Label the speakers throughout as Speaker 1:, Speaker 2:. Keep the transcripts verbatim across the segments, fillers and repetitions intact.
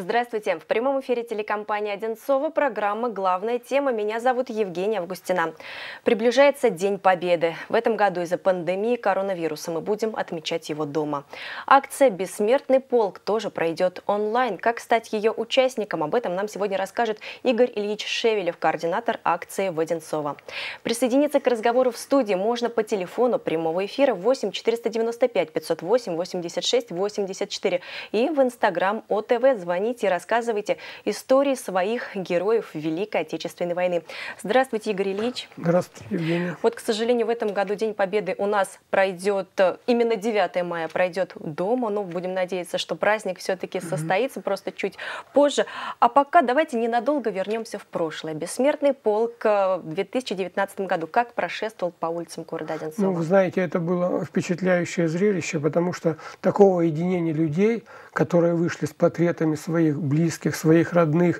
Speaker 1: Здравствуйте! В прямом эфире телекомпании «Одинцово» программа «Главная тема». Меня зовут Евгения Августина. Приближается День Победы. В этом году из-за пандемии коронавируса мы будем отмечать его дома. Акция «Бессмертный полк» тоже пройдет онлайн. Как стать ее участником? Об этом нам сегодня расскажет Игорь Ильич Шевелев, координатор акции в Одинцово. Присоединиться к разговору в студии можно по телефону прямого эфира восемь четыреста девяносто пять пятьсот восемь восемьдесят шесть восемьдесят четыре и в инстаграм ОТВ. Звоните и рассказывайте истории своих героев Великой Отечественной войны. Здравствуйте, Игорь Ильич.
Speaker 2: Здравствуйте, Евгения.
Speaker 1: Вот, к сожалению, в этом году День Победы у нас пройдет, именно девятое мая пройдет дома. Ну, будем надеяться, что праздник все-таки mm-hmm. состоится просто чуть позже. А пока давайте ненадолго вернемся в прошлое. Бессмертный полк в две тысячи девятнадцатом году. Как прошествовал по улицам города Одинцово?
Speaker 2: Ну, вы знаете, это было впечатляющее зрелище, потому что такого единения людей, которые вышли с портретами своих близких, своих родных,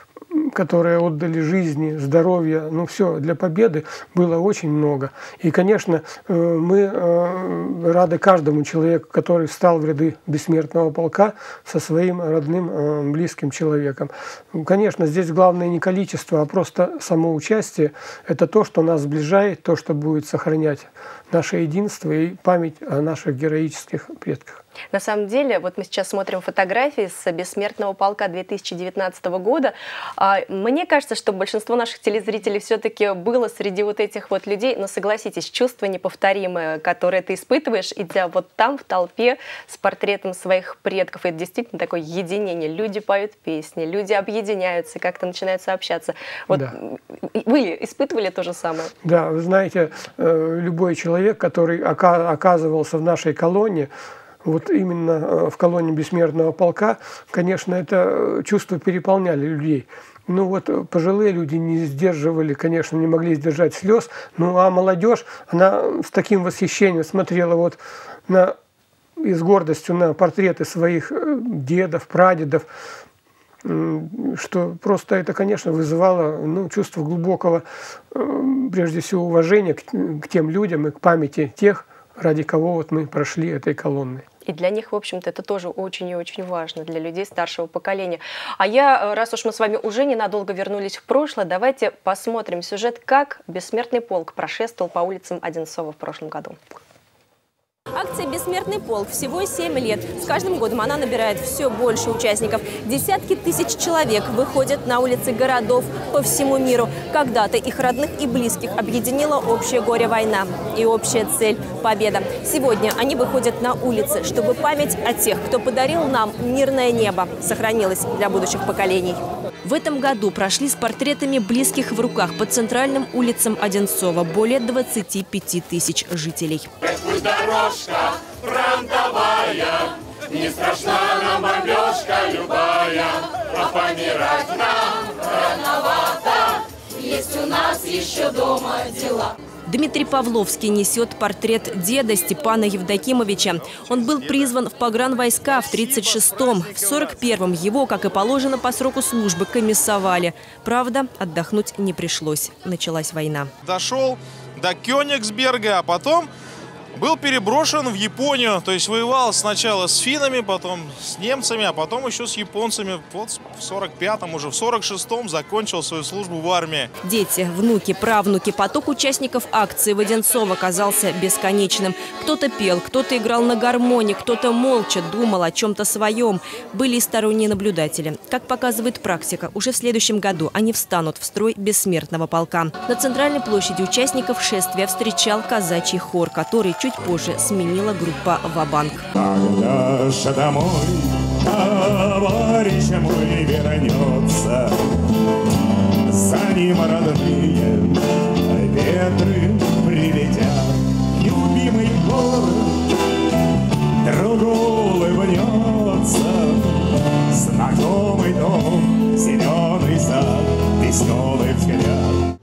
Speaker 2: которые отдали жизни, здоровье, ну все, для победы было очень много. И, конечно, мы рады каждому человеку, который встал в ряды бессмертного полка со своим родным, близким человеком. Конечно, здесь главное не количество, а просто само участие. Это то, что нас сближает, то, что будет сохранять наше единство и память о наших героических предках.
Speaker 1: На самом деле, вот мы сейчас смотрим фотографии с бессмертного полка две тысячи девятнадцатого года. Мне кажется, что большинство наших телезрителей все-таки было среди вот этих вот людей. Но согласитесь, чувство неповторимое, которое ты испытываешь, идя вот там в толпе с портретом своих предков. Это действительно такое единение. Люди поют песни, люди объединяются, как-то начинают сообщаться. Вот да. Вы испытывали то же самое?
Speaker 2: Да, вы знаете, любой человек, который оказывался в нашей колонии, вот именно в колонии бессмертного полка, конечно, это чувство переполняли людей. Ну вот пожилые люди не сдерживали, конечно, не могли сдержать слез. Ну а молодежь, она с таким восхищением смотрела вот на, и с гордостью на портреты своих дедов, прадедов, что просто это, конечно, вызывало ну, чувство глубокого, прежде всего, уважения к, к тем людям и к памяти тех, ради кого вот мы прошли этой колонной.
Speaker 1: И для них, в общем-то, это тоже очень и очень важно, для людей старшего поколения. А я, раз уж мы с вами уже ненадолго вернулись в прошлое, давайте посмотрим сюжет, как Бессмертный полк прошествовал по улицам Одинцова в прошлом году. Акция «Бессмертный полк» всего семь лет. С каждым годом она набирает все больше участников. Десятки тысяч человек выходят на улицы городов по всему миру. Когда-то их родных и близких объединила общее горе война и общая цель – победа. Сегодня они выходят на улицы, чтобы память о тех, кто подарил нам мирное небо, сохранилась для будущих поколений. В этом году прошли с портретами близких в руках по центральным улицам Одинцова более двадцати пяти тысяч жителей.
Speaker 3: Пусть дорожка фронтовая, не страшна нам бомбежка любая, а помирать нам рановато, есть у нас еще дома дела.
Speaker 1: Дмитрий Павловский несет портрет деда Степана Евдокимовича. Он был призван в погранвойска в тридцать шестом. В сорок первом его, как и положено по сроку службы, комиссовали. Правда, отдохнуть не пришлось. Началась война.
Speaker 4: Дошел до Кёнигсберга, а потом был переброшен в Японию. То есть воевал сначала с финнами, потом с немцами, а потом еще с японцами. Вот в сорок пятом, уже в сорок шестом закончил свою службу в армии.
Speaker 1: Дети, внуки, правнуки. Поток участников акции в Одинцово казался бесконечным. Кто-то пел, кто-то играл на гармоне, кто-то молча думал о чем-то своем. Были и сторонние наблюдатели. Как показывает практика, уже в следующем году они встанут в строй бессмертного полка. На центральной площади участников шествия встречал казачий хор, который чуть позже сменила группа «Ва-банк».
Speaker 5: Когда же домой товарищ мой вернется, за ним родные ветры прилетят. Любимый город другой улыбнется, знакомый дом, зеленый сад, веселый взгляд.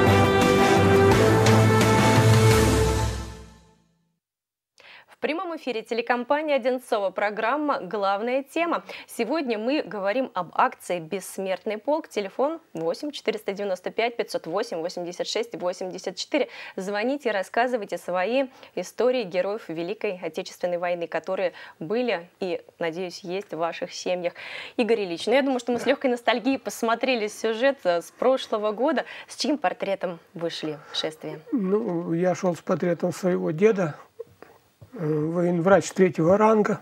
Speaker 1: В прямом эфире эфире телекомпания «Одинцова». Программа «Главная тема». Сегодня мы говорим об акции «Бессмертный полк». Телефон восемь четыреста девяносто пять пятьсот восемь восемьдесят шесть восемьдесят четыре. Звоните, рассказывайте свои истории героев Великой Отечественной войны, которые были и, надеюсь, есть в ваших семьях. Игорь Ильич, ну я думаю, что мы с легкой ностальгией посмотрели сюжет с прошлого года. С чьим портретом вышли в шествие?
Speaker 2: Ну, я шел с портретом своего деда. Военврач третьего ранга,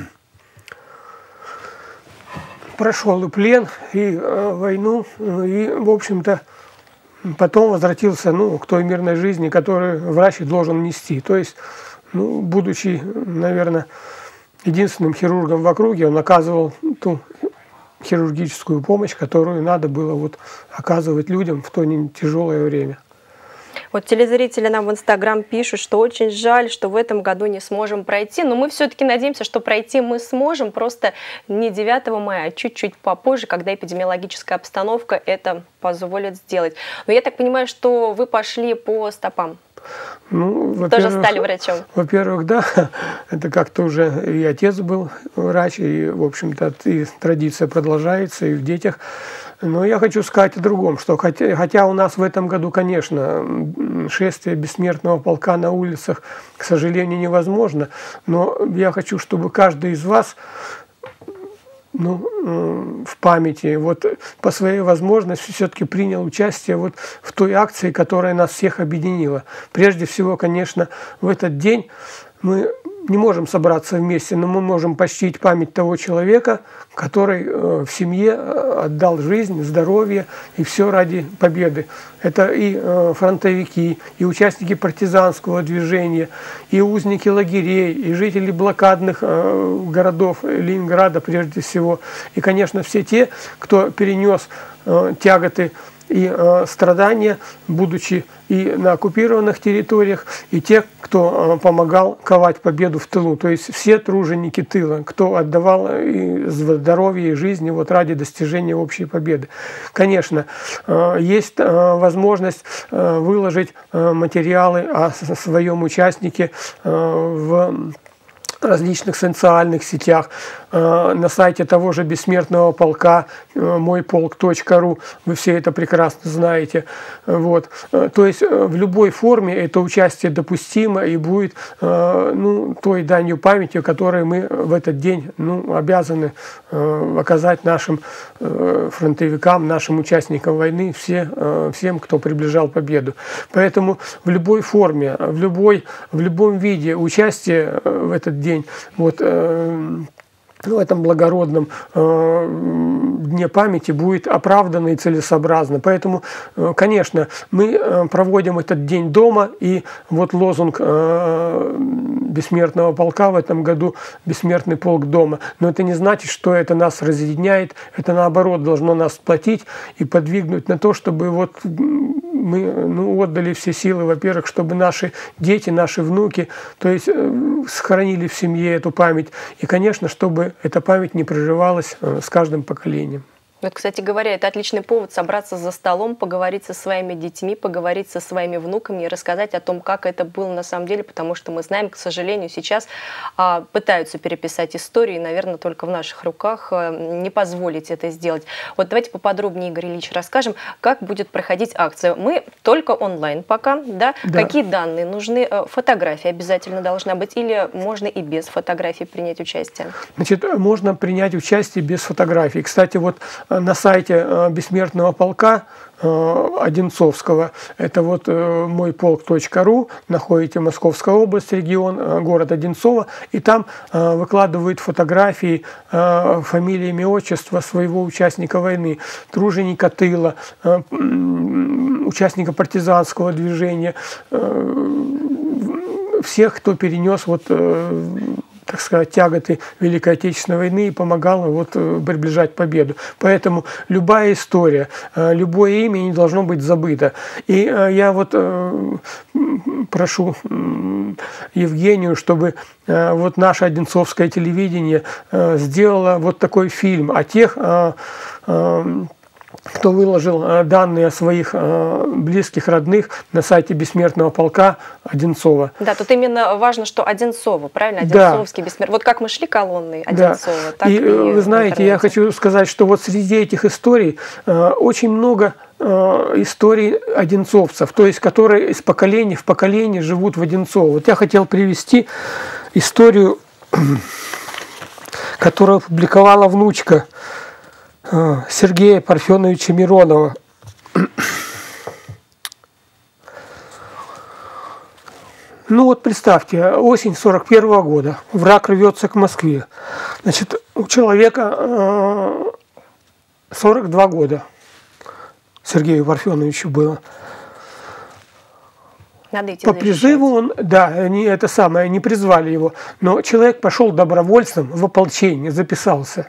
Speaker 2: прошел и плен, и э, войну, и, в общем-то, потом возвратился ну, к той мирной жизни, которую врач должен нести. То есть, ну, будучи, наверное, единственным хирургом в округе, он оказывал ту хирургическую помощь, которую надо было вот, оказывать людям в то тяжелое время.
Speaker 1: Вот телезрители нам в Инстаграм пишут, что очень жаль, что в этом году не сможем пройти. Но мы все-таки надеемся, что пройти мы сможем, просто не девятого мая, а чуть-чуть попозже, когда эпидемиологическая обстановка это позволит сделать. Но я так понимаю, что вы пошли по стопам.
Speaker 2: Ну,
Speaker 1: тоже стали врачом.
Speaker 2: Во-первых, да, это как-то уже и отец был врач, и, в общем-то, и традиция продолжается, и в детях. Но я хочу сказать о другом, что хотя, хотя у нас в этом году, конечно, шествие бессмертного полка на улицах, к сожалению, невозможно, но я хочу, чтобы каждый из вас ну, в памяти, вот по своей возможности все-таки принял участие вот в той акции, которая нас всех объединила. Прежде всего, конечно, в этот день мы не можем собраться вместе, но мы можем почтить память того человека, который в семье отдал жизнь, здоровье и все ради победы. Это и фронтовики, и участники партизанского движения, и узники лагерей, и жители блокадных городов Ленинграда прежде всего. И, конечно, все те, кто перенес тяготы и э, страдания, будучи и на оккупированных территориях, и те, кто э, помогал ковать победу в тылу. То есть все труженики тыла, кто отдавал и здоровье, и жизни вот ради достижения общей победы. Конечно, э, есть э, возможность э, выложить э, материалы о своем участнике э, в различных социальных сетях, на сайте того же бессмертного полка мой полк точка ру, вы все это прекрасно знаете. Вот. То есть в любой форме это участие допустимо и будет ну, той данью памяти, которой мы в этот день ну, обязаны оказать нашим фронтовикам, нашим участникам войны, все, всем, кто приближал победу. Поэтому в любой форме, в, любой, в любом виде участие в этот день вот, в этом благородном э, дне памяти будет оправданно и целесообразно. Поэтому, э, конечно, мы э, проводим этот день дома, и вот лозунг э, бессмертного полка в этом году «Бессмертный полк дома». Но это не значит, что это нас разъединяет, это наоборот должно нас сплотить и подвигнуть на то, чтобы вот мы ну, отдали все силы, во-первых, чтобы наши дети, наши внуки, то есть э, сохранили в семье эту память, и, конечно, чтобы эта память не проживалась с каждым поколением.
Speaker 1: Вот, кстати говоря, это отличный повод собраться за столом, поговорить со своими детьми, поговорить со своими внуками и рассказать о том, как это было на самом деле, потому что мы знаем, к сожалению, сейчас а, пытаются переписать историю, и, наверное, только в наших руках а, не позволить это сделать. Вот давайте поподробнее, Игорь Ильич, расскажем, как будет проходить акция. Мы только онлайн пока, да? Да. Какие данные нужны? Фотографии обязательно должна быть или можно и без фотографий принять участие?
Speaker 2: Значит, можно принять участие без фотографий. Кстати, вот на сайте бессмертного полка Одинцовского, это вот мой полк точка ру, находите Московская область, регион, город Одинцово, и там выкладывают фотографии, фамилии, имя, отчество своего участника войны, труженика тыла, участника партизанского движения, всех, кто перенес вот так сказать, тяготы Великой Отечественной войны и помогала вот приближать победу. Поэтому любая история, любое имя не должно быть забыто. И я вот прошу Евгению, чтобы вот наше одинцовское телевидение сделало вот такой фильм о тех кто выложил данные о своих близких, родных на сайте Бессмертного полка Одинцова.
Speaker 1: Да, тут именно важно, что Одинцово, правильно?
Speaker 2: Да.
Speaker 1: Одинцовский бессмертный. Вот как мы шли колонной Одинцова,
Speaker 2: Да.
Speaker 1: так
Speaker 2: и,
Speaker 1: и
Speaker 2: вы знаете, я хочу сказать, что вот среди этих историй очень много историй одинцовцев, то есть которые из поколения в поколение живут в Одинцово. Вот я хотел привести историю, которую опубликовала внучка Сергея Парфеновича Миронова. Ну вот представьте, осень сорок первого года, враг рвется к Москве. Значит, у человека сорок два года, Сергею Парфеновичу было.
Speaker 1: Надо идти
Speaker 2: По призыву он, да, они это самое, не призвали его, но человек пошел добровольцем в ополчение, записался.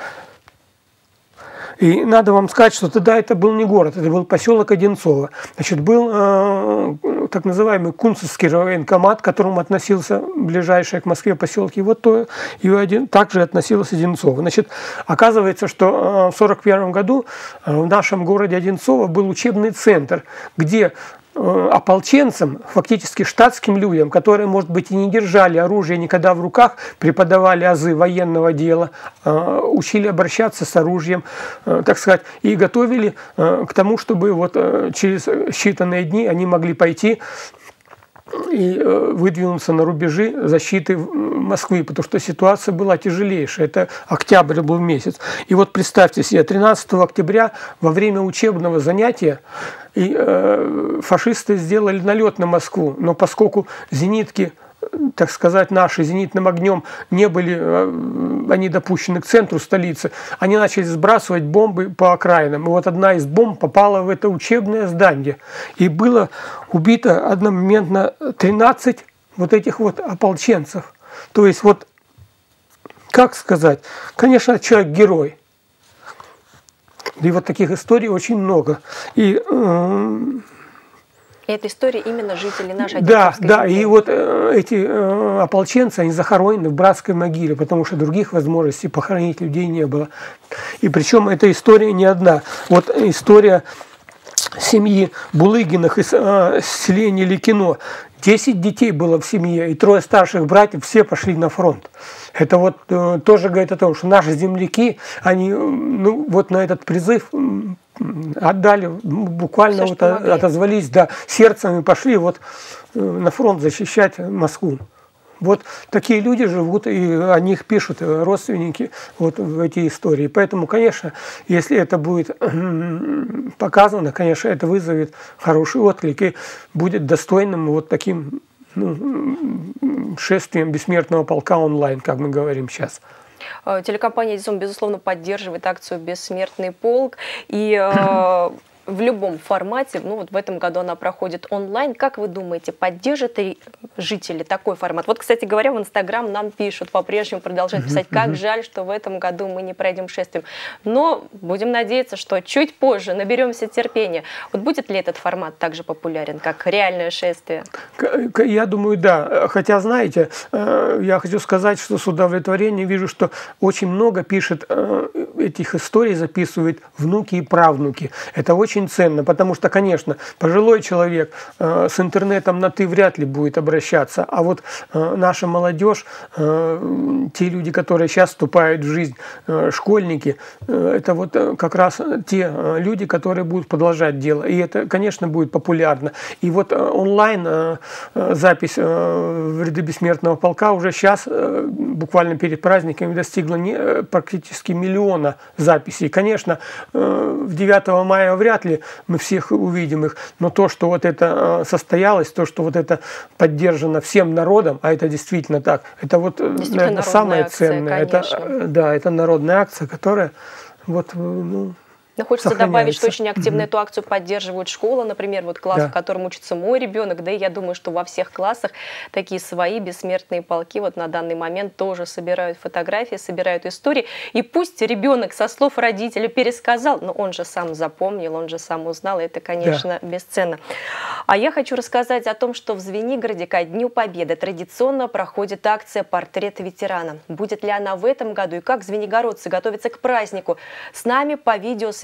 Speaker 2: И надо вам сказать, что тогда это был не город, это был поселок Одинцово. Значит, был э, так называемый Кунцевский военкомат, к которому относился ближайший к Москве поселок. И вот то, и один, также относилось Одинцово. Значит, оказывается, что в сорок первом году в нашем городе Одинцово был учебный центр, где ополченцам, фактически штатским людям, которые, может быть, и не держали оружие никогда в руках, преподавали азы военного дела, учили обращаться с оружием, так сказать, и готовили к тому, чтобы вот через считанные дни они могли пойти и выдвинуться на рубежи защиты Москвы, потому что ситуация была тяжелейшая. Это октябрь был месяц. И вот представьте себе, тринадцатого октября во время учебного занятия и, э, фашисты сделали налет на Москву, но поскольку зенитки, так сказать, наши зенитным огнем не были, э, они допущены к центру столицы, они начали сбрасывать бомбы по окраинам. И вот одна из бомб попала в это учебное здание. И было убито одномоментно тринадцать вот этих вот ополченцев. То есть вот, как сказать, конечно, человек герой. И вот таких историй очень много. И, э,
Speaker 1: И эта история именно жителей нашей
Speaker 2: да,
Speaker 1: Одинцовской
Speaker 2: да,
Speaker 1: земли.
Speaker 2: и вот э, эти э, ополченцы, они захоронены в братской могиле, потому что других возможностей похоронить людей не было. И причем эта история не одна. Вот история семьи Булыгиных из э, селения Ликино. Десять детей было в семье, и трое старших братьев все пошли на фронт. Это вот э, тоже говорит о том, что наши земляки, они ну, вот на этот призыв отдали, буквально вот отозвались, да, сердцем и пошли вот э, на фронт защищать Москву. Вот такие люди живут, и о них пишут родственники вот в эти истории. Поэтому, конечно, если это будет показано, конечно, это вызовет хороший отклик и будет достойным вот таким ну, шествием Бессмертного полка онлайн, как мы говорим сейчас.
Speaker 1: Телекомпания «Дизом», безусловно, поддерживает акцию «Бессмертный полк». И э, в любом формате, ну вот в этом году она проходит онлайн. Как вы думаете, поддержат ли жители такой формат? Вот, кстати говоря, в Инстаграм нам пишут, по-прежнему продолжают писать, как жаль, что в этом году мы не пройдем шествием. Но будем надеяться, что чуть позже наберемся терпения. Вот будет ли этот формат также популярен, как реальное шествие?
Speaker 2: Я думаю, да. Хотя, знаете, я хочу сказать, что с удовлетворением вижу, что очень много пишет этих историй, записывают внуки и правнуки. Это очень ценно, потому что, конечно, пожилой человек э, с интернетом на «ты» вряд ли будет обращаться, а вот э, наша молодежь, э, те люди, которые сейчас вступают в жизнь, э, школьники, э, это вот э, как раз те э, люди, которые будут продолжать дело, и это, конечно, будет популярно. И вот э, онлайн э, запись э, в ряды Бессмертного полка уже сейчас, э, буквально перед праздниками, достигла не, э, практически миллиона записей. Конечно, э, в девятого мая вряд ли мы всех увидим их, но то, что вот это состоялось, то, что вот это поддержано всем народом, а это действительно так, это вот, действительно, наверное, самое акция, ценное. Это, да, это народная акция, которая вот, ну,
Speaker 1: Но хочется добавить, что очень активно mm-hmm. эту акцию поддерживают школы, например, вот класс, да. в котором учится мой ребенок, да и я думаю, что во всех классах такие свои бессмертные полки вот на данный момент тоже собирают фотографии, собирают истории. И пусть ребенок со слов родителя пересказал, но он же сам запомнил, он же сам узнал, и это, конечно, да. бесценно. А я хочу рассказать о том, что в Звенигороде ко Дню Победы традиционно проходит акция «Портрет ветерана». Будет ли она в этом году и как звенигородцы готовятся к празднику? С нами по видеосвязи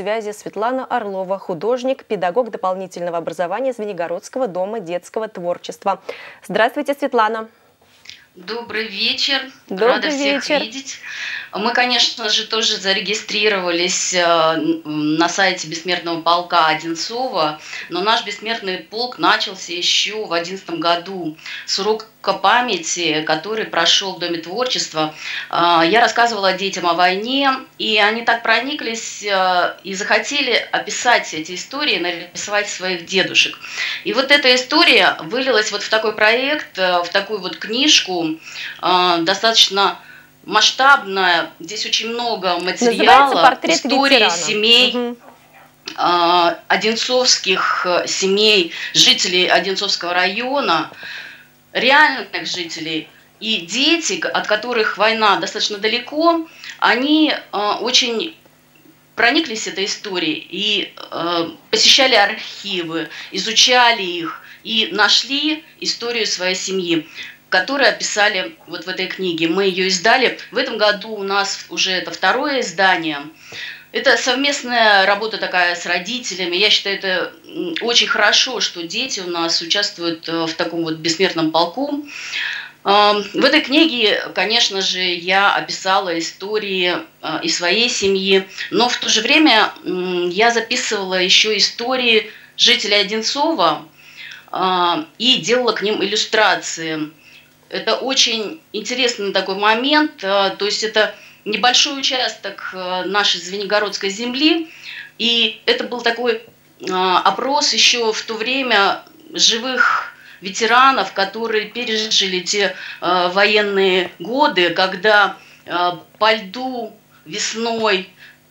Speaker 1: связи Светлана Орлова, художник, педагог дополнительного образования Звенигородского дома детского творчества. Здравствуйте, Светлана.
Speaker 6: Добрый вечер.
Speaker 1: Добрый
Speaker 6: Рада всех
Speaker 1: вечер.
Speaker 6: видеть. Мы, конечно же, тоже зарегистрировались на сайте Бессмертного полка Одинцова, но наш Бессмертный полк начался еще в две тысячи одиннадцатом году с урока памяти, который прошел в Доме творчества. Я рассказывала детям о войне, и они так прониклись и захотели описать эти истории, нарисовать своих дедушек. И вот эта история вылилась вот в такой проект, в такую вот книжку, достаточно масштабная, здесь очень много материала, истории ветерана. Семей, угу. э, одинцовских семей, жителей Одинцовского района, реальных жителей. И дети, от которых война достаточно далеко, они э, очень прониклись этой историей и э, посещали архивы, изучали их и нашли историю своей семьи, которые описали вот в этой книге. Мы ее издали. В этом году у нас уже это второе издание. Это совместная работа такая с родителями. Я считаю, это очень хорошо, что дети у нас участвуют в таком вот бессмертном полку. В этой книге, конечно же, я описала истории и своей семьи, но в то же время я записывала еще истории жителей Одинцова и делала к ним иллюстрации. Это очень интересный такой момент, то есть это небольшой участок нашей Звенигородской земли, и это был такой опрос еще в то время живых ветеранов, которые пережили те военные годы, когда по льду весной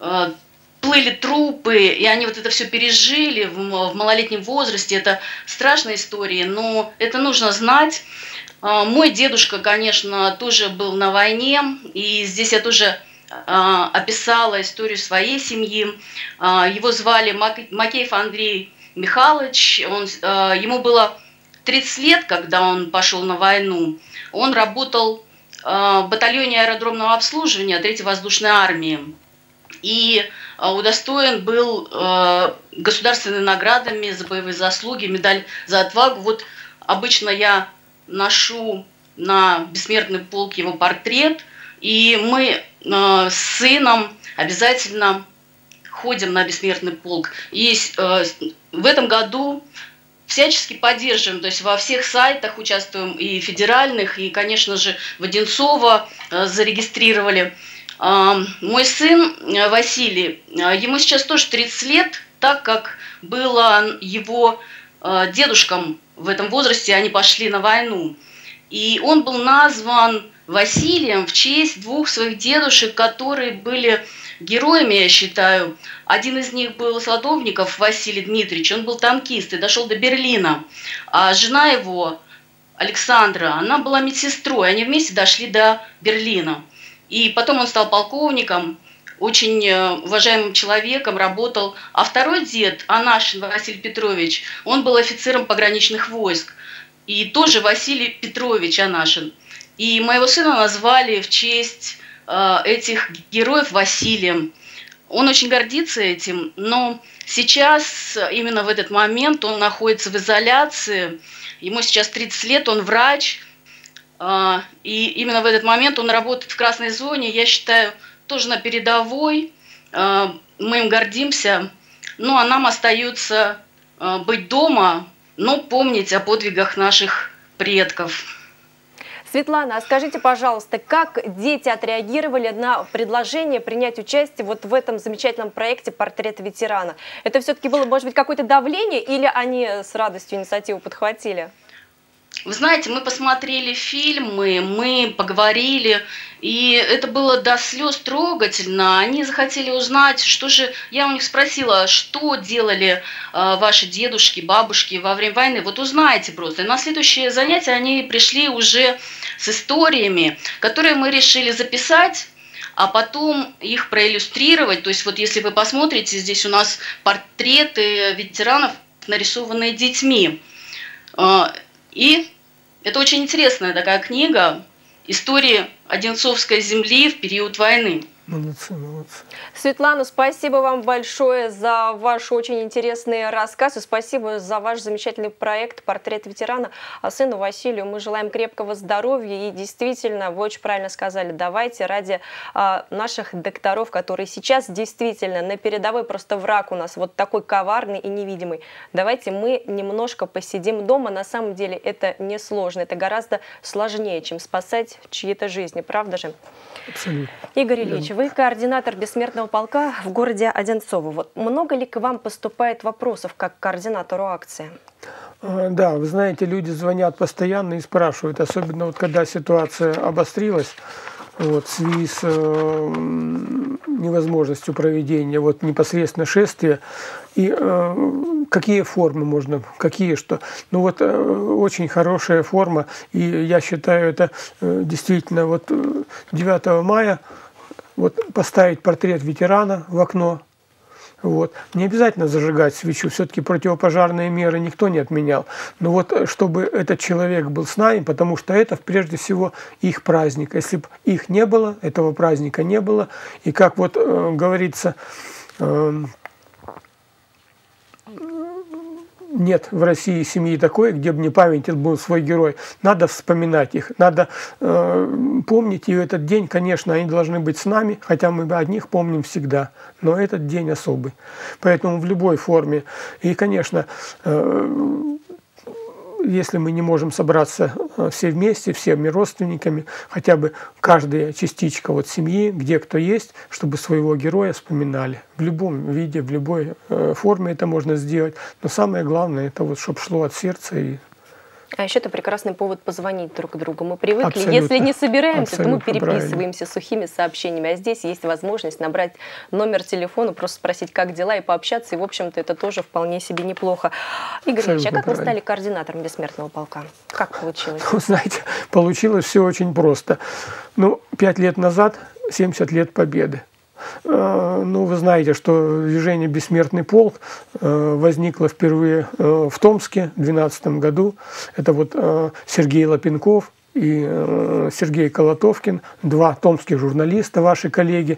Speaker 6: плыли трупы, и они вот это все пережили в малолетнем возрасте. Это страшная история, но это нужно знать. Мой дедушка, конечно, тоже был на войне, и здесь я тоже описала историю своей семьи. Его звали Макеев Андрей Михайлович, он, ему было тридцать лет, когда он пошел на войну. Он работал в батальоне аэродромного обслуживания третьей воздушной армии и удостоен был государственными наградами за боевые заслуги, медаль за отвагу. Вот обычно я ношу на Бессмертный полк его портрет, и мы э, с сыном обязательно ходим на Бессмертный полк. И э, в этом году всячески поддерживаем, то есть во всех сайтах участвуем, и федеральных, и, конечно же, в Одинцово э, зарегистрировали. Э, мой сын э, Василий, э, ему сейчас тоже тридцать лет, так как было его э, дедушкам в этом возрасте, они пошли на войну. И он был назван Василием в честь двух своих дедушек, которые были героями, я считаю. Один из них был Солодовников Василий Дмитриевич, он был танкист и дошел до Берлина. А жена его, Александра, она была медсестрой, они вместе дошли до Берлина. И потом он стал полковником, очень уважаемым человеком, работал. А второй дед, Анашин Василий Петрович, он был офицером пограничных войск. И тоже Василий Петрович Анашин. И моего сына назвали в честь э, этих героев Василием. Он очень гордится этим, но сейчас, именно в этот момент, он находится в изоляции. Ему сейчас тридцать лет, он врач. Э, и именно в этот момент он работает в красной зоне. Я считаю, тоже на передовой, мы им гордимся, ну а нам остается быть дома, но помнить о подвигах наших предков.
Speaker 1: Светлана, а скажите, пожалуйста, как дети отреагировали на предложение принять участие вот в этом замечательном проекте «Портрет ветерана»? Это все-таки было, может быть, какое-то давление, или они с радостью инициативу подхватили?
Speaker 6: Вы знаете, мы посмотрели фильмы, мы поговорили, и это было до слез трогательно. Они захотели узнать, что же... Я у них спросила, что делали э, ваши дедушки, бабушки во время войны. Вот узнайте просто. И на следующее занятие они пришли уже с историями, которые мы решили записать, а потом их проиллюстрировать. То есть вот если вы посмотрите, здесь у нас портреты ветеранов, нарисованные детьми. И это очень интересная такая книга «Истории Одинцовской земли в период войны».
Speaker 2: Молодцы, молодцы.
Speaker 1: Светлана, спасибо вам большое за ваш очень интересный рассказ и спасибо за ваш замечательный проект «Портрет ветерана». А сыну Василию мы желаем крепкого здоровья и действительно, вы очень правильно сказали, давайте ради а, наших докторов, которые сейчас действительно на передовой, просто враг у нас вот такой коварный и невидимый, давайте мы немножко посидим дома. На самом деле это несложно, это гораздо сложнее, чем спасать чьи-то жизни, правда же?
Speaker 2: Абсолютно.
Speaker 1: Игорь Ильич, вы координатор бессмертного полка в городе Одинцово. Вот много ли к вам поступает вопросов как к координатору акции?
Speaker 2: Да, вы знаете, люди звонят постоянно и спрашивают, особенно вот когда ситуация обострилась, вот, в связи с э, невозможностью проведения вот, непосредственно шествия, и э, какие формы можно, какие что. Ну вот э, очень хорошая форма, и я считаю, это э, действительно вот девятого мая вот, поставить портрет ветерана в окно. Вот. Не обязательно зажигать свечу, все-таки противопожарные меры никто не отменял. Но вот чтобы этот человек был с нами, потому что это прежде всего их праздник. Если бы их не было, этого праздника не было. И как вот э, говорится, э, нет в России семьи такой, где бы не памятен был свой герой. Надо вспоминать их, надо э, помнить. И этот день, конечно, они должны быть с нами, хотя мы о них помним всегда. Но этот день особый. Поэтому в любой форме. И, конечно, э, если мы не можем собраться все вместе, всеми родственниками, хотя бы каждая частичка вот семьи, где кто есть, чтобы своего героя вспоминали. В любом виде, в любой э, форме это можно сделать. Но самое главное, это вот, чтобы шло от сердца. И...
Speaker 1: А еще это прекрасный повод позвонить друг другу. Мы привыкли,
Speaker 2: Абсолютно.
Speaker 1: Если не собираемся,
Speaker 2: Абсолютно
Speaker 1: то мы переписываемся правильно. Сухими сообщениями. А здесь есть возможность набрать номер телефона, просто спросить, как дела, и пообщаться. И, в общем-то, это тоже вполне себе неплохо. Игорь Ильич, а как правильно. Вы стали координатором бессмертного полка? Как получилось?
Speaker 2: Вы знаете, получилось все очень просто. Ну, пять лет назад, семьдесят лет Победы. Ну, вы знаете, что движение «Бессмертный полк» возникло впервые в Томске в две тысячи двенадцатом году. Это вот Сергей Лапенков и Сергей Колотовкин, два томских журналиста, ваши коллеги.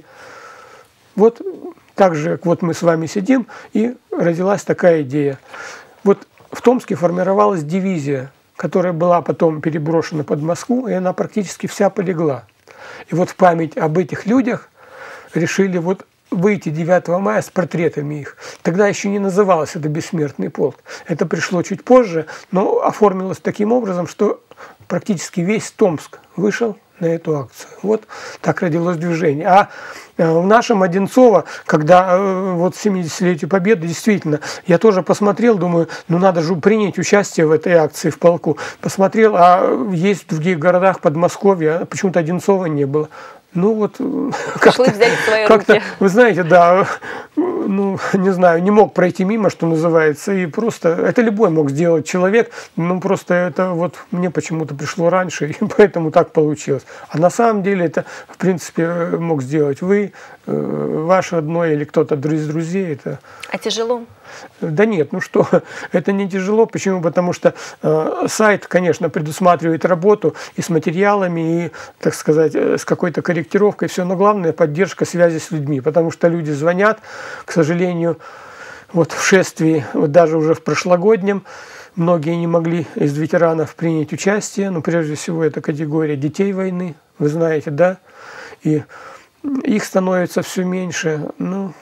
Speaker 2: Вот так же, как вот мы с вами сидим, и родилась такая идея. Вот в Томске формировалась дивизия, которая была потом переброшена под Москву, и она практически вся полегла. И вот в память об этих людях решили вот выйти девятого мая с портретами их. Тогда еще не называлось это «Бессмертный полк». Это пришло чуть позже, но оформилось таким образом, что практически весь Томск вышел на эту акцию. Вот так родилось движение. А в нашем Одинцово, когда вот семидесятилетию Победы, действительно, я тоже посмотрел, думаю, ну надо же принять участие в этой акции в полку. Посмотрел, а есть в других городах Подмосковья, почему-то Одинцова не было. Ну вот, как-то, как-то, вы знаете, да, ну, не знаю, не мог пройти мимо, что называется, и просто, это любой мог сделать человек, ну, просто это вот мне почему-то пришло раньше, и поэтому так получилось. А на самом деле это, в принципе, мог сделать вы, ваш родной или кто-то из друзей. Это...
Speaker 1: А тяжело?
Speaker 2: Да нет, ну что, это не тяжело. Почему? Потому что э, сайт, конечно, предусматривает работу и с материалами, и, так сказать, с какой-то корректировкой, все, но главное поддержка связи с людьми, потому что люди звонят, к сожалению, вот в шествии, вот даже уже в прошлогоднем, многие не могли из ветеранов принять участие, но прежде всего это категория детей войны, вы знаете, да, и их становится все меньше, ну...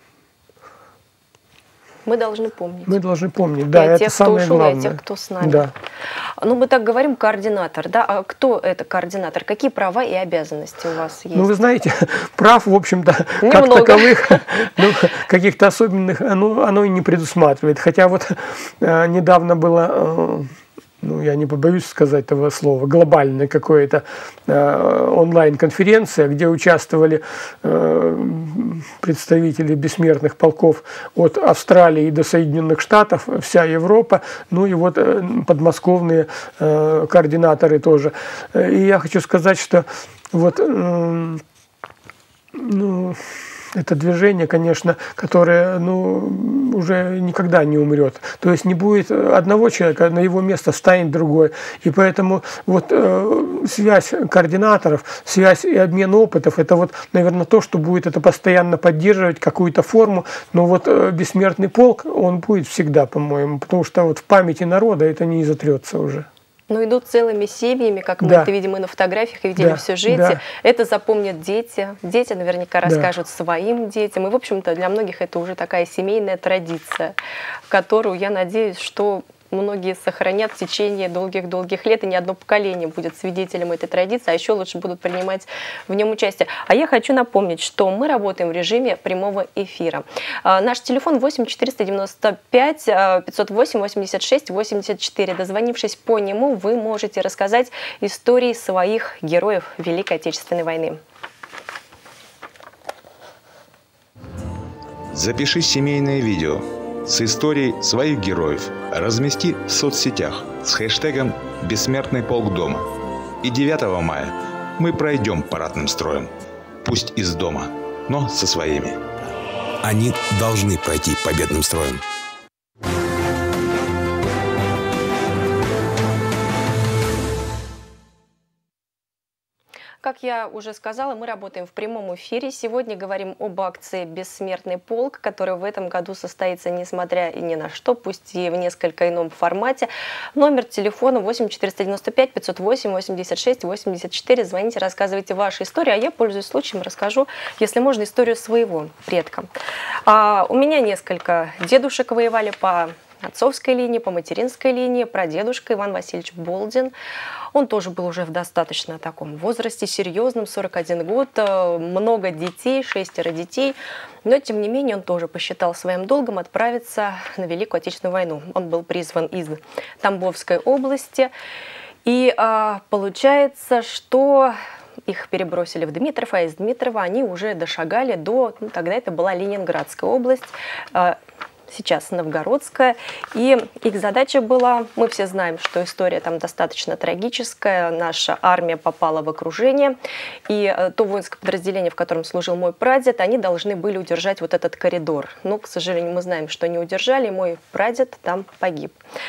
Speaker 1: Мы должны помнить.
Speaker 2: Мы должны помнить, да,
Speaker 1: и
Speaker 2: это
Speaker 1: тех,
Speaker 2: самое
Speaker 1: кто ушел,
Speaker 2: главное.
Speaker 1: И тех, кто с нами.
Speaker 2: Да.
Speaker 1: Ну, мы так говорим, координатор, да? А кто это координатор? Какие права и обязанности у вас есть?
Speaker 2: Ну, вы знаете, прав, в общем-то, как таковых, ну, каких-то особенных, ну, оно и не предусматривает. Хотя вот э, недавно было... Э, ну, я не побоюсь сказать этого слова, глобальная какая-то э, онлайн-конференция, где участвовали э, представители бессмертных полков от Австралии до Соединенных Штатов, вся Европа, ну и вот э, подмосковные э, координаторы тоже. И я хочу сказать, что вот, э, ну, Это движение, конечно, которое ну, уже никогда не умрет. То есть не будет одного человека, на его место станет другой. И поэтому вот э, связь координаторов, связь и обмен опытов, это вот, наверное, то, что будет это постоянно поддерживать, какую-то форму. Но вот э, бессмертный полк, он будет всегда, по-моему, потому что вот в памяти народа это не изотрется уже.
Speaker 1: Но идут целыми семьями, как мы
Speaker 2: да.
Speaker 1: это видим и на фотографиях, и видели
Speaker 2: да.
Speaker 1: в сюжете.
Speaker 2: Да.
Speaker 1: Это запомнят дети. Дети наверняка
Speaker 2: да.
Speaker 1: расскажут своим детям. И, в общем-то, для многих это уже такая семейная традиция, которую, я надеюсь, что многие сохранят в течение долгих-долгих лет, и ни одно поколение будет свидетелем этой традиции, а еще лучше будут принимать в нем участие. А я хочу напомнить, что мы работаем в режиме прямого эфира. Наш телефон восемь четыреста девяносто пять пятьсот восемь восемьдесят шесть восемьдесят четыре. Дозвонившись по нему, вы можете рассказать истории своих героев Великой Отечественной войны.
Speaker 7: Запиши семейное видео с историей своих героев, размести в соцсетях с хэштегом «Бессмертный полк дома». И девятого мая мы пройдем парадным строем. Пусть из дома, но со своими.
Speaker 8: Они должны пройти победным строем.
Speaker 1: Как я уже сказала, мы работаем в прямом эфире. Сегодня говорим об акции «Бессмертный полк», которая в этом году состоится, несмотря и ни на что, пусть и в несколько ином формате. Номер телефона восемь четыреста девяносто пять пятьсот восемь восемьдесят шесть восемьдесят четыре. Звоните, рассказывайте ваши истории, а я, пользуясь случаем, расскажу, если можно, историю своего предка. А, у меня несколько дедушек воевали по отцовской линии, по материнской линии, прадедушка Иван Васильевич Болдин. Он тоже был уже в достаточно таком возрасте, серьезном, сорок один год, много детей, шестеро детей. Но, тем не менее, он тоже посчитал своим долгом отправиться на Великую Отечественную войну. Он был призван из Тамбовской области. И а, получается, что их перебросили в Дмитров, а из Дмитрова они уже дошагали до, ну, тогда это была Ленинградская область, сейчас Новгородская, и их задача была, мы все знаем, что история там достаточно трагическая, наша армия попала в окружение, и то воинское подразделение, в котором служил мой прадед, они должны были удержать вот этот коридор. Но, к сожалению, мы знаем, что не удержали, и мой прадед там погиб.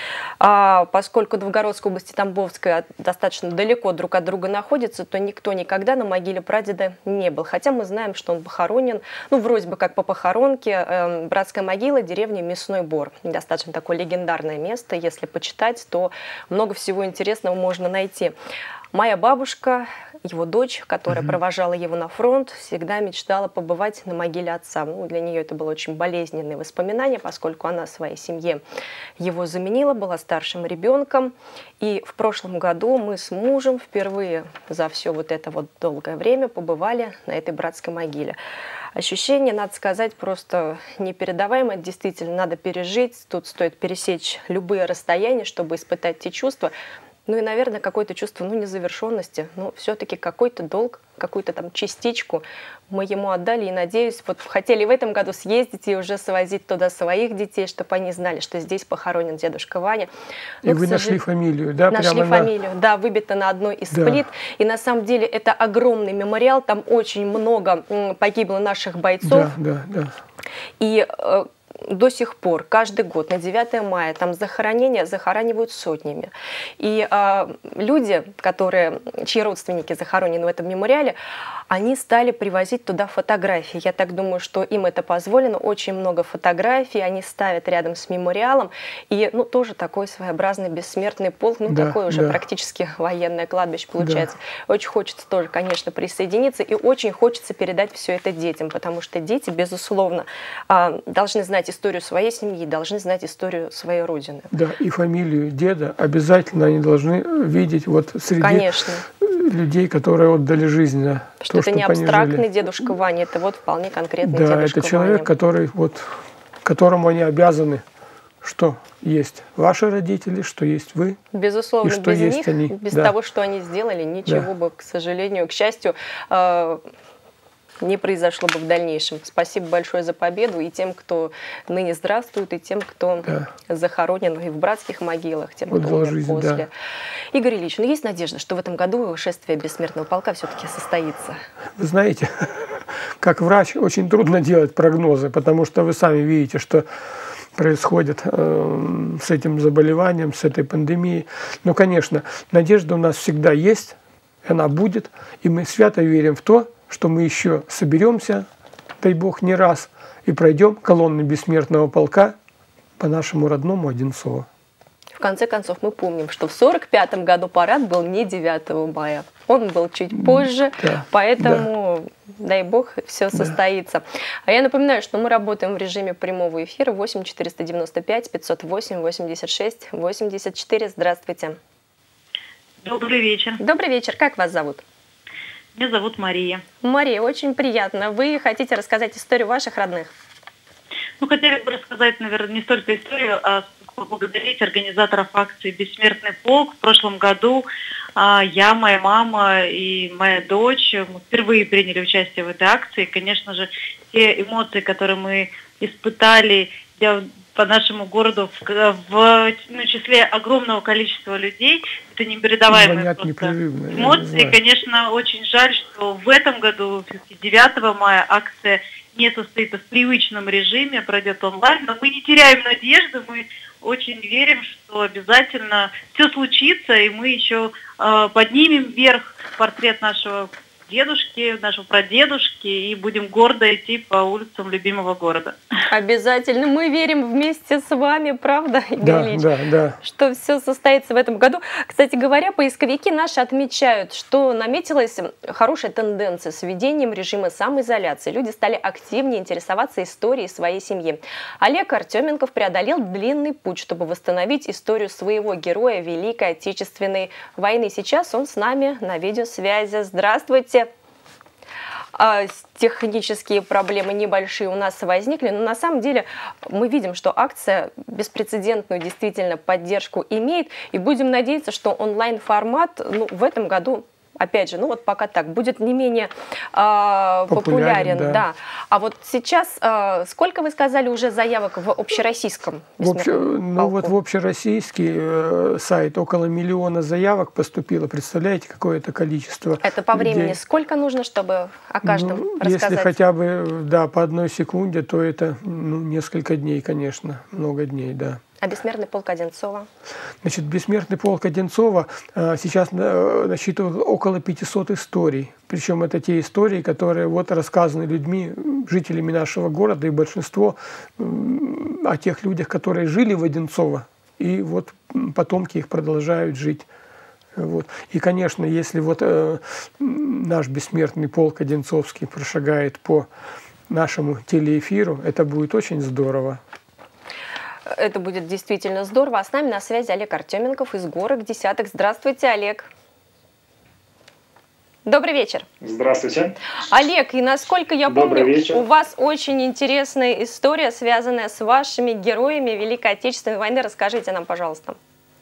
Speaker 1: А поскольку Новгородская область и Тамбовская достаточно далеко друг от друга находятся, то никто никогда на могиле прадеда не был. Хотя мы знаем, что он похоронен, ну, вроде бы как по похоронке, э, братская могила, деревня Мясной Бор. Достаточно такое легендарное место. Если почитать, то много всего интересного можно найти. Моя бабушка, его дочь, которая mm-hmm. провожала его на фронт, всегда мечтала побывать на могиле отца. Ну, для нее это было очень болезненные воспоминания, поскольку она в своей семье его заменила, была старшим ребенком. И в прошлом году мы с мужем впервые за все вот это вот долгое время побывали на этой братской могиле. Ощущение, надо сказать, просто непередаваемое. Действительно, надо пережить. Тут стоит пересечь любые расстояния, чтобы испытать те чувства. Ну и, наверное, какое-то чувство, ну, незавершенности. Но все-таки какой-то долг, какую-то там частичку мы ему отдали. И, надеюсь, вот хотели в этом году съездить и уже свозить туда своих детей, чтобы они знали, что здесь похоронен дедушка Ваня.
Speaker 2: Но, и вы нашли фамилию, да?
Speaker 1: Нашли
Speaker 2: прямо
Speaker 1: фамилию, на... да, выбито на одной из да. плит. И на самом деле это огромный мемориал, там очень много погибло наших бойцов.
Speaker 2: Да, да, да.
Speaker 1: И э, до сих пор, каждый год на девятое мая там захоронения захоранивают сотнями. И э, люди, которые, чьи родственники захоронены в этом мемориале, они стали привозить туда фотографии. Я так думаю, что им это позволено. Очень много фотографий они ставят рядом с мемориалом. И, ну, тоже такой своеобразный бессмертный полк, ну, да, такой уже да. практически военное кладбище получается. Да. Очень хочется тоже, конечно, присоединиться. И очень хочется передать все это детям, потому что дети, безусловно, э, должны знать историю своей семьи, должны знать историю своей родины.
Speaker 2: Да, и фамилию деда обязательно они должны видеть вот среди
Speaker 1: Конечно.
Speaker 2: людей, которые отдали жизнь на
Speaker 1: что
Speaker 2: то,
Speaker 1: это
Speaker 2: что
Speaker 1: не абстрактный
Speaker 2: жили.
Speaker 1: дедушка Ваня, это вот вполне конкретный
Speaker 2: да,
Speaker 1: дедушка
Speaker 2: это человек,
Speaker 1: Ваня.
Speaker 2: который вот, которому они обязаны, что есть ваши родители, что есть вы.
Speaker 1: Безусловно,
Speaker 2: и что
Speaker 1: без
Speaker 2: есть
Speaker 1: них,
Speaker 2: они.
Speaker 1: без
Speaker 2: да.
Speaker 1: того, что они сделали, ничего да. бы, к сожалению, к счастью, э не произошло бы в дальнейшем. Спасибо большое за победу и тем, кто ныне здравствует, и тем, кто да. захоронен и в братских могилах, тем, кто умер жизнь, после. Да. Игорь Ильич, ну есть надежда, что в этом году шествие Бессмертного полка все-таки состоится?
Speaker 2: Вы знаете, как врач очень трудно делать прогнозы, потому что вы сами видите, что происходит э, с этим заболеванием, с этой пандемией. Но, конечно, надежда у нас всегда есть, она будет, и мы свято верим в то, что мы еще соберемся, дай Бог, не раз, и пройдем колонны бессмертного полка по нашему родному Одинцово.
Speaker 1: В конце концов, мы помним, что в сорок пятом году парад был не девятого мая. Он был чуть позже,
Speaker 2: да,
Speaker 1: поэтому, да. дай бог, все
Speaker 2: да.
Speaker 1: состоится. А я напоминаю, что мы работаем в режиме прямого эфира восемь четыреста девяносто пять пятьсот восемь восемьдесят шесть восемьдесят четыре. Здравствуйте.
Speaker 9: Добрый вечер.
Speaker 1: Добрый вечер. Как вас зовут?
Speaker 9: Меня зовут Мария.
Speaker 1: Мария, очень приятно. Вы хотите рассказать историю ваших родных?
Speaker 9: Ну, хотели бы рассказать, наверное, не столько историю, а поблагодарить организаторов акции «Бессмертный полк». В прошлом году я, моя мама и моя дочь мы впервые приняли участие в этой акции. Конечно же, те эмоции, которые мы испытали по нашему городу в, в ну, числе огромного количества людей, это непередаваемые просто эмоции. Конечно, очень жаль, что в этом году, девятого мая, акция не состоится в привычном режиме, пройдет онлайн, но мы не теряем надежды, мы очень верим, что обязательно все случится, и мы еще э, поднимем вверх портрет нашего дедушки, нашего прадедушки, и будем гордо идти по улицам любимого города.
Speaker 1: Обязательно. Мы верим вместе с вами, правда, Игорь
Speaker 2: да,
Speaker 1: Ильич,
Speaker 2: да, да.
Speaker 1: что все состоится в этом году. Кстати говоря, поисковики наши отмечают, что наметилась хорошая тенденция с введением режима самоизоляции. Люди стали активнее интересоваться историей своей семьи. Олег Артеменков преодолел длинный путь, чтобы восстановить историю своего героя Великой Отечественной войны. Сейчас он с нами на видеосвязи. Здравствуйте. Технические проблемы небольшие у нас возникли, но на самом деле мы видим, что акция беспрецедентную действительно поддержку имеет, и будем надеяться, что онлайн-формат ну, в этом году, опять же, ну вот пока так, будет не менее э, популярен. популярен да. Да. А вот сейчас, э, сколько вы сказали уже заявок в общероссийском
Speaker 2: в обще... Ну вот в общероссийский э, сайт около миллиона заявок поступило. Представляете, какое это количество?
Speaker 1: Это по
Speaker 2: людей.
Speaker 1: Времени. Сколько нужно, чтобы о каждом
Speaker 2: ну,
Speaker 1: рассказать?
Speaker 2: Если хотя бы да, по одной секунде, то это ну, несколько дней, конечно, много дней, да.
Speaker 1: А бессмертный полк Одинцова?
Speaker 2: Значит, бессмертный полк Одинцова э, сейчас э, насчитывает около пятисот историй. Причем это те истории, которые вот рассказаны людьми, жителями нашего города, и большинство э, о тех людях, которые жили в Одинцово, и вот потомки их продолжают жить. Вот. И, конечно, если вот э, наш бессмертный полк Одинцовский прошагает по нашему телеэфиру, это будет очень здорово.
Speaker 1: Это будет действительно здорово. А с нами на связи Олег Артеменков из Горок Десяток. Здравствуйте, Олег. Добрый вечер.
Speaker 10: Здравствуйте.
Speaker 1: Олег, и насколько я
Speaker 10: Добрый
Speaker 1: помню,
Speaker 10: вечер.
Speaker 1: у вас очень интересная история, связанная с вашими героями Великой Отечественной войны. Расскажите нам, пожалуйста.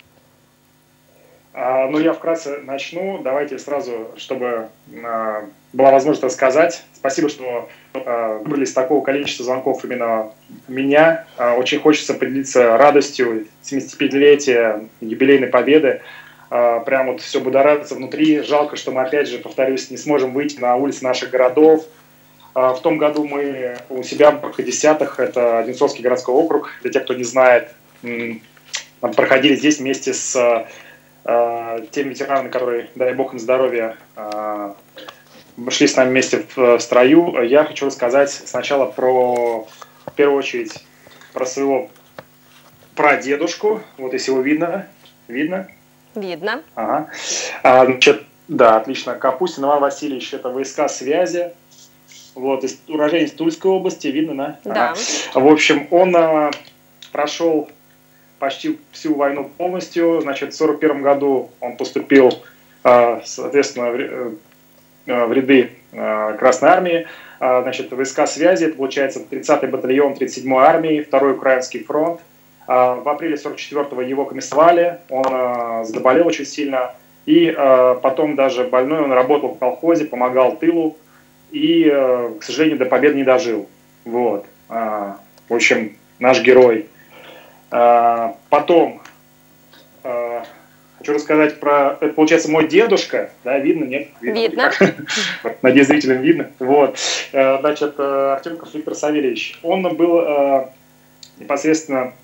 Speaker 10: А, ну, я вкратце начну. Давайте сразу, чтобы а, была возможность рассказать. Спасибо, что а, выбрали из такого количества звонков именно меня. А, очень хочется поделиться радостью семидесятипятилетия юбилейной победы. А, прям вот все будоражится внутри. Жалко, что мы, опять же, повторюсь, не сможем выйти на улицы наших городов. А, в том году мы у себя в Горках Десятых, это Одинцовский городской округ, для тех, кто не знает, проходили здесь вместе с тем ветеранам, которые, дай бог им здоровья, шли с нами вместе в строю. Я хочу рассказать сначала про, в первую очередь, про своего прадедушку. Вот если его видно. Видно?
Speaker 1: Видно.
Speaker 10: Ага. А, значит, да, отлично. Капустин Иван Васильевич, это войска связи. Вот, из, уроженец Тульской области, видно, да?
Speaker 1: Да.
Speaker 10: Ага. В общем, он а, прошел почти всю войну полностью. Значит, в сорок первом году он поступил, соответственно, в ряды Красной Армии. Значит, войска связи, это получается тридцатый батальон тридцать седьмой армии, второй Украинский фронт. В апреле сорок четвёртого его комиссовали, он заболел очень сильно. И потом даже больной, он работал в колхозе, помогал тылу. И, к сожалению, до победы не дожил. Вот. В общем, наш герой. Потом, хочу рассказать про, это получается мой дедушка, да, видно, нет?
Speaker 1: Видно.
Speaker 10: видно. Надеюсь, зрителям видно. Вот, значит, Артемков Виктор Савельевич, он был непосредственно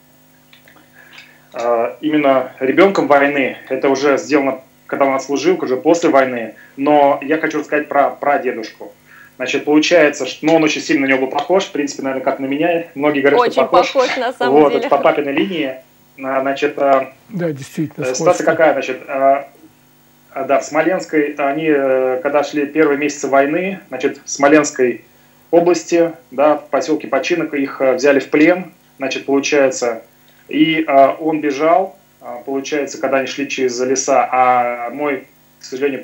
Speaker 10: именно ребенком войны. Это уже сделано, когда он отслужил, уже после войны. Но я хочу рассказать про прадедушку. Значит, получается, что ну, он очень сильно на него был похож, в принципе, наверное, как на меня. Многие говорят,
Speaker 1: очень
Speaker 10: что похож.
Speaker 1: похож, на самом
Speaker 10: вот,
Speaker 1: деле.
Speaker 10: Это по папиной линии. Значит,
Speaker 2: да, действительно.
Speaker 10: Ситуация какая, значит, да, в Смоленской, они, когда шли первые месяцы войны, значит, в Смоленской области, да, в поселке Починок, их взяли в плен, значит, получается, и а, он бежал, а, получается, когда они шли через леса, а мой, к сожалению,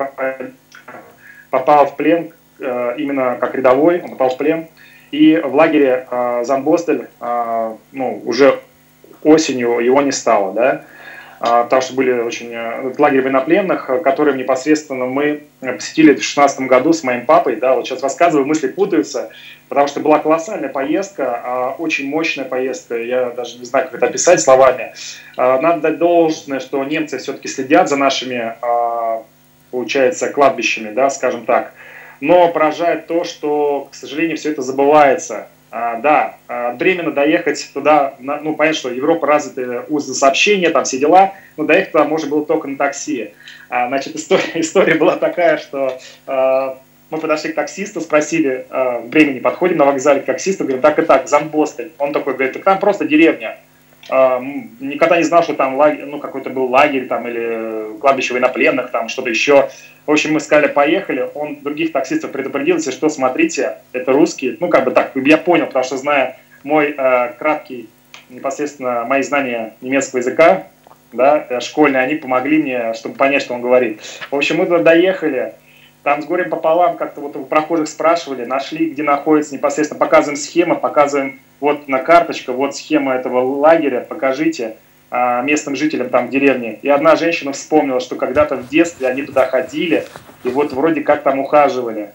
Speaker 10: попал в плен а, именно как рядовой, он попал в плен, и в лагере а, Занбостель, а, ну, уже осенью его не стало, да, а, потому что были очень а, лагерь военнопленных, которые непосредственно мы посетили в шестнадцатом году с моим папой, да, вот сейчас рассказываю, мысли путаются, потому что была колоссальная поездка, а, очень мощная поездка, я даже не знаю, как это описать словами. А, надо дать должное, что немцы все-таки следят за нашими, а, получается, кладбищами, да, скажем так, но поражает то, что, к сожалению, все это забывается. А, да, временно доехать туда, ну, понятно, что Европа развитые узлы сообщения, там все дела, но доехать туда можно было только на такси. А, значит, история, история была такая, что а, мы подошли к таксисту, спросили, а, времени подходим на вокзале к таксисту, говорим, так и так, Занбостель. Он такой говорит, так там просто деревня. А, никогда не знал, что там лагерь, ну, какой-то был лагерь там, или кладбище военнопленных, там что-то еще. В общем, мы сказали, поехали. Он других таксистов предупредил, если что, смотрите, это русские. Ну, как бы так, я понял, потому что, зная мой э, краткий, непосредственно мои знания немецкого языка, да, школьные, они помогли мне, чтобы понять, что он говорит. В общем, мы туда доехали. Там с горем пополам как-то вот у прохожих спрашивали, нашли, где находится, непосредственно показываем схему, показываем вот на карточка, вот схема этого лагеря, покажите а, местным жителям там в деревне. И одна женщина вспомнила, что когда-то в детстве они туда ходили и вот вроде как там ухаживали.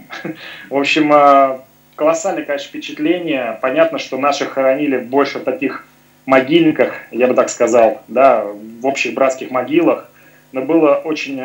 Speaker 10: В общем, колоссальное, конечно, впечатление. Понятно, что наших хоронили больше в таких могильниках, я бы так сказал, да, в общих братских могилах, но было очень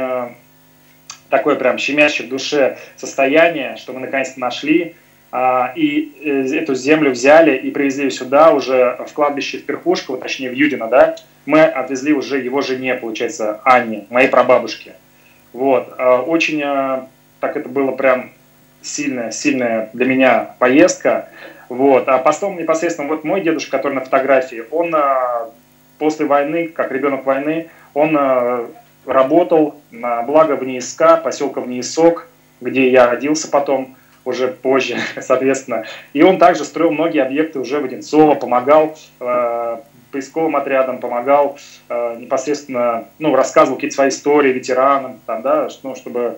Speaker 10: такое прям щемящее в душе состояние, что мы наконец-то нашли, а, и э, эту землю взяли и привезли сюда уже в кладбище в Перхушково, точнее в Юдино, да, мы отвезли уже его жене, получается, Анне, моей прабабушке. Вот, а, очень а, так это было прям сильная, сильная для меня поездка. Вот, а потом непосредственно вот мой дедушка, который на фотографии, он а, после войны, как ребенок войны, он а, работал на благо в НИИСК, поселка в НИИСОК, где я родился потом, уже позже, соответственно. И он также строил многие объекты уже в Одинцово, помогал э, поисковым отрядам, помогал э, непосредственно, ну, рассказывал какие-то свои истории ветеранам, там, да, ну, чтобы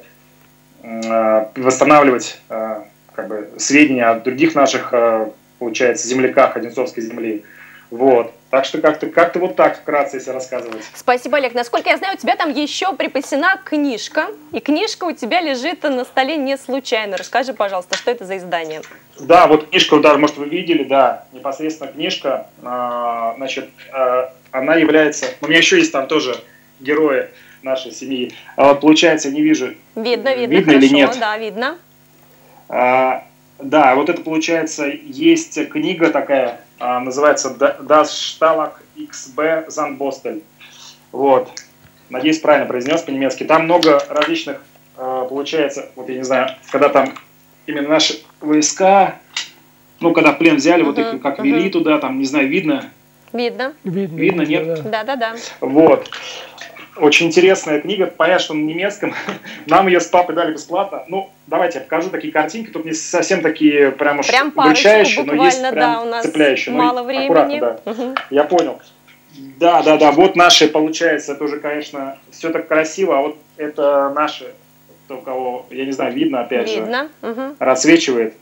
Speaker 10: э, восстанавливать э, как бы, сведения о других наших, э, получается, земляках Одинцовской земли. Вот. Так что как-то как-то вот так вкратце, если рассказывать.
Speaker 1: Спасибо, Олег. Насколько я знаю, у тебя там еще припасена книжка. И книжка у тебя лежит на столе не случайно. Расскажи, пожалуйста, что это за издание?
Speaker 10: Да, вот книжка, да, может, вы видели, да, непосредственно книжка. А, значит, а, она является... У меня еще есть там тоже герои нашей семьи. А вот, получается, не вижу...
Speaker 1: Видно, видно,
Speaker 10: видно
Speaker 1: хорошо,
Speaker 10: или нет.
Speaker 1: Да, видно.
Speaker 10: А, да, вот это, получается, есть книга такая... называется Das Stalag икс бэ Занбостель. Вот. Надеюсь, правильно произнес по-немецки. Там много различных, получается, вот я не знаю, когда там именно наши войска, ну, когда в плен взяли, uh-huh, вот их как uh-huh. вели туда, там, не знаю, видно?
Speaker 1: Видно.
Speaker 10: Видно, видно нет?
Speaker 1: Да-да-да.
Speaker 10: Вот. Очень интересная книга, понятно, что на немецком. Нам ее с папой дали бесплатно. Ну, давайте я покажу такие картинки. Тут не совсем такие прям уж
Speaker 1: прям
Speaker 10: угручающие, но есть прям
Speaker 1: да, у нас
Speaker 10: цепляющие.
Speaker 1: мало
Speaker 10: ну,
Speaker 1: времени.
Speaker 10: Да.
Speaker 1: Угу.
Speaker 10: Я понял. Да, да, да. Вот наши, получается, это уже, конечно, все так красиво. А вот это наши, то, кого, я не знаю, видно опять
Speaker 1: видно.
Speaker 10: же.
Speaker 1: Угу.
Speaker 10: Рассвечивает.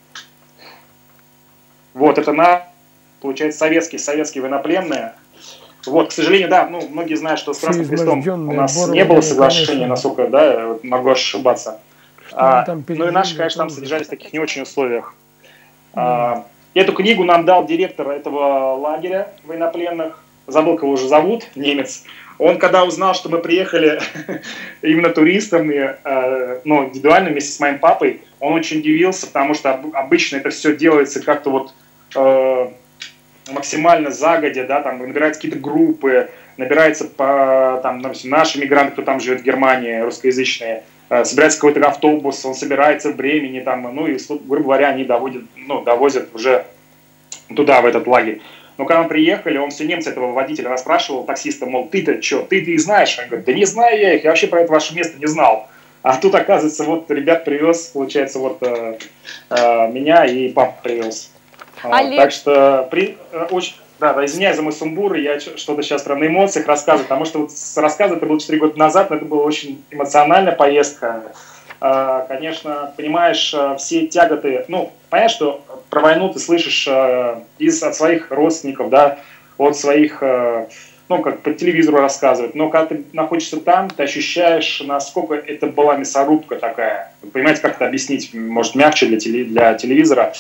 Speaker 10: Вот это на, получается, советские, советские военнопленные. Вот, к сожалению, да, ну, многие знают, что с Красным Крестом у нас не было соглашения, конечно. Насколько, да, вот, могу ошибаться. А, ну и наши, конечно, там содержались в таких не очень условиях. А, эту книгу нам дал директор этого лагеря военнопленных, забыл, кого уже зовут, немец, он, когда узнал, что мы приехали именно туристами, э, ну, индивидуально вместе с моим папой, он очень удивился, потому что об, обычно это все делается как-то вот э, максимально загодя, да, там набираются какие-то группы, набирается по, там, допустим, наши мигранты, кто там живет в Германии, русскоязычные, э, собирается какой-то автобус, он собирается в Бремени, там, ну, и, грубо говоря, они доводят, ну, довозят уже туда, в этот лагерь. Но когда мы приехали, он все немцы этого водителя расспрашивал, таксиста, мол, ты-то что, ты-то их знаешь? Он говорит, да не знаю я их, я вообще про это ваше место не знал. А тут, оказывается, вот ребят привез, получается, вот э, э, меня и папа привез.
Speaker 1: Олег.
Speaker 10: Так что, при, э, очень, да, да, извиняюсь за мой сумбур, я что-то сейчас прям на эмоциях рассказываю, потому что вот с рассказом это было четыре года назад, но это была очень эмоциональная поездка. Э, конечно, понимаешь э, все тяготы, ну, понятно, что про войну ты слышишь э, из, от своих родственников, да, от своих, э, ну, как по телевизору рассказывают, но когда ты находишься там, ты ощущаешь, насколько это была мясорубка такая. Вы понимаете, как это объяснить, может, мягче для, теле, для телевизора,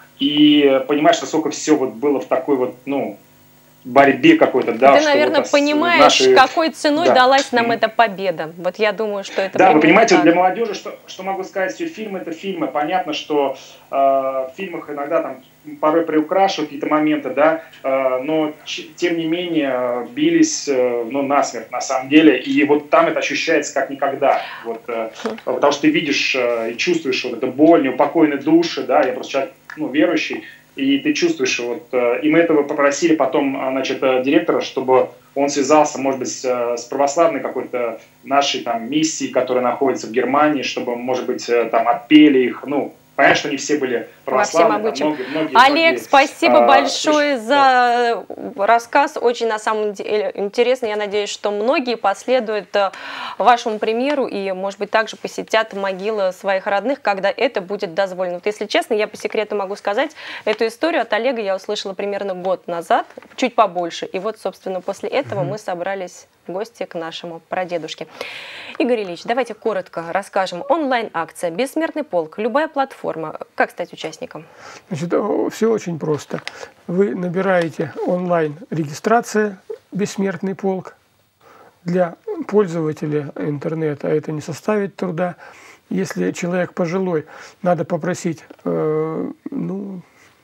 Speaker 10: и понимаешь, насколько все вот было в такой вот, ну, борьбе какой-то, да.
Speaker 1: Ты, наверное, вот понимаешь, наши... какой ценой да. далась нам эта победа. Вот я думаю, что это...
Speaker 10: Да, вы понимаете, так. Для молодежи, что, что могу сказать, все фильмы — это фильмы. Понятно, что э, в фильмах иногда там порой приукрашивают какие-то моменты, да, э, но ч, тем не менее бились, э, ну, насмерть на самом деле. И вот там это ощущается как никогда. Вот, э, потому что ты видишь э, и чувствуешь вот эту боль, неупокоенные души, да, я просто человек, ну, верующий. И ты чувствуешь, вот, и мы этого попросили потом, значит, директора, чтобы он связался, может быть, с православной какой-то нашей там миссией, которая находится в Германии, чтобы, может быть, там отпели их, ну, понятно, что не все были православные. Там многие, многие,
Speaker 1: Олег,
Speaker 10: многие,
Speaker 1: спасибо
Speaker 10: а,
Speaker 1: большое
Speaker 10: приш...
Speaker 1: за рассказ. Очень, на самом деле, интересно. Я надеюсь, что многие последуют вашему примеру и, может быть, также посетят могилы своих родных, когда это будет дозволено. Вот, если честно, я по секрету могу сказать, эту историю от Олега я услышала примерно год назад, чуть побольше. И вот, собственно, после этого mm-hmm. мы собрались в гости к нашему прадедушке. Игорь Ильич, давайте коротко расскажем. Онлайн-акция «Бессмертный полк», любая платформа. Как стать участником?
Speaker 2: Значит, все очень просто. Вы набираете онлайн регистрация «Бессмертный полк». Для пользователя интернета это не составит труда. Если человек пожилой, надо попросить, э, ну,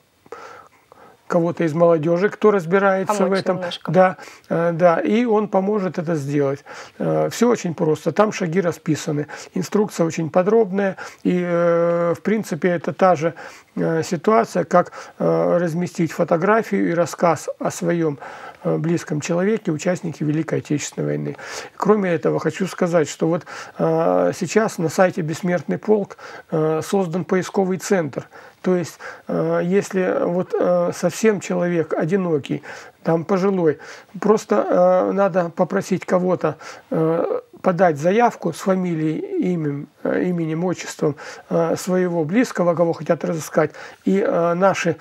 Speaker 2: кого-то из молодежи, кто разбирается Помочь в этом. Немножко. Да, да, и он поможет это сделать. Все очень просто. Там шаги расписаны. Инструкция очень подробная. И, в принципе, это та же ситуация, как разместить фотографию и рассказ о своем близком человеке, участнике Великой Отечественной войны. Кроме этого, хочу сказать, что вот сейчас на сайте «Бессмертный полк» создан поисковый центр. То есть, если вот совсем человек одинокий, там пожилой, просто надо попросить кого-то подать заявку с фамилией, именем, именем, отчеством своего близкого, кого хотят разыскать, и наши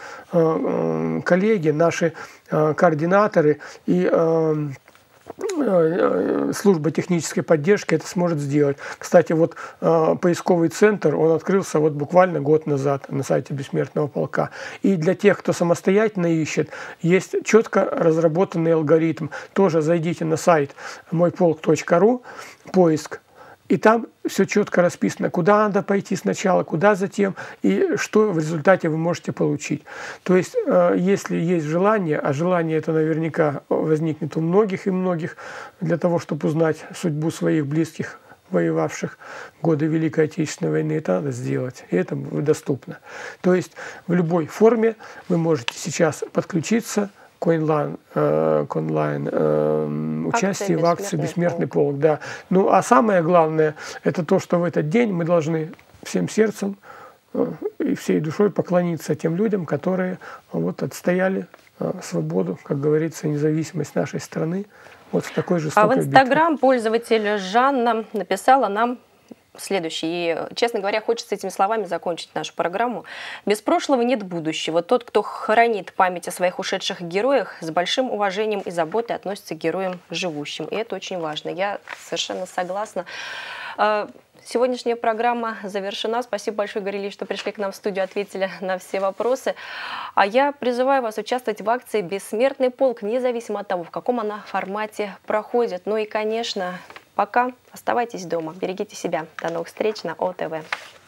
Speaker 2: коллеги, наши координаторы и служба технической поддержки это сможет сделать. Кстати, вот э, поисковый центр, он открылся вот буквально год назад на сайте Бессмертного полка. И для тех, кто самостоятельно ищет, есть четко разработанный алгоритм. Тоже зайдите на сайт мой полк точка ру, поиск. И там все четко расписано, куда надо пойти сначала, куда затем, и что в результате вы можете получить. То есть, э, если есть желание, а желание это наверняка возникнет у многих и многих, для того, чтобы узнать судьбу своих близких, воевавших в годы Великой Отечественной войны, это надо сделать, и это доступно. То есть, в любой форме вы можете сейчас подключиться к онлайн, э, к онлайн э, участию в акции «Бессмертный полк». Да. Ну, а самое главное, это то, что в этот день мы должны всем сердцем э, и всей душой поклониться тем людям, которые вот, отстояли э, свободу, как говорится, независимость нашей страны вот в такой жестокой битве.
Speaker 1: А в Инстаграм пользователь Жанна написала нам следующий. И, честно говоря, хочется этими словами закончить нашу программу. Без прошлого нет будущего. Тот, кто хранит память о своих ушедших героях, с большим уважением и заботой относится к героям живущим. И это очень важно. Я совершенно согласна. Сегодняшняя программа завершена. Спасибо большое, Игорь Ильич, что пришли к нам в студию, ответили на все вопросы. А я призываю вас участвовать в акции «Бессмертный полк», независимо от того, в каком она формате проходит. Ну и, конечно, пока оставайтесь дома, берегите себя. До новых встреч на О Т В.